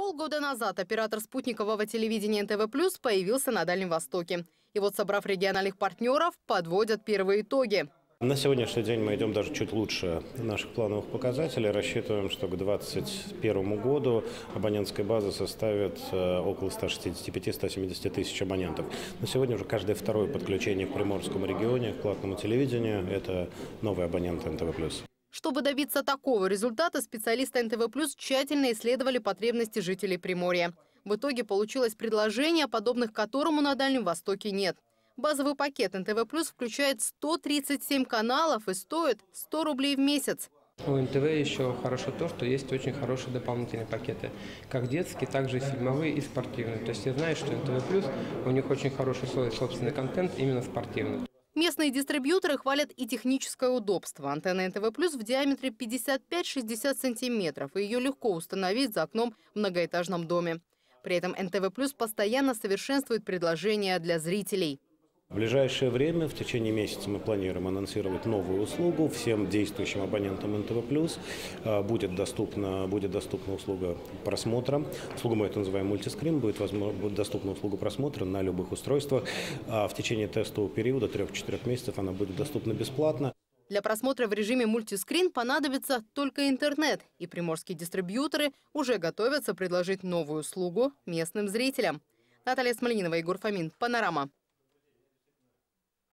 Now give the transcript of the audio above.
Полгода назад оператор спутникового телевидения НТВ+ появился на Дальнем Востоке. И вот, собрав региональных партнеров, подводят первые итоги. На сегодняшний день мы идем даже чуть лучше наших плановых показателей. Рассчитываем, что к 2021 году абонентская база составит около 165-170 тысяч абонентов. На сегодня уже каждое второе подключение к Приморскому регионе, к платному телевидению – это новые абоненты НТВ+. Чтобы добиться такого результата, специалисты НТВ+ тщательно исследовали потребности жителей Приморья. В итоге получилось предложение, подобных которому на Дальнем Востоке нет. Базовый пакет НТВ+ включает 137 каналов и стоит 100 рублей в месяц. У НТВ еще хорошо то, что есть очень хорошие дополнительные пакеты. Как детские, так же и фильмовые и спортивные. То есть я знаю, что НТВ+, у них очень хороший свой собственный контент, именно спортивный. Местные дистрибьюторы хвалят и техническое удобство. Антенна НТВ+ в диаметре 55-60 сантиметров, и ее легко установить за окном в многоэтажном доме. При этом НТВ+ постоянно совершенствует предложения для зрителей. В ближайшее время, в течение месяца, мы планируем анонсировать новую услугу всем действующим абонентам НТВ+. Будет доступна услуга просмотра. Услугу мы это называем мультискрин. Будет доступна услуга просмотра на любых устройствах. В течение тестового периода 3-4 месяцев она будет доступна бесплатно. Для просмотра в режиме мультискрин понадобится только интернет. И приморские дистрибьюторы уже готовятся предложить новую услугу местным зрителям. Наталья Смольянинова, Егор Фомин, Панорама.